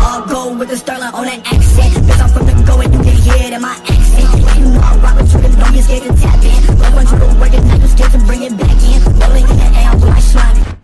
all gold with the sterling on an accent. Bitch, I'm from the go and you can hear it in my accent. You know I rock with you, then don't be scared to tap in. Love when you to work it, now you scared to bring it back in. Rolling in the air, I'm like slimy.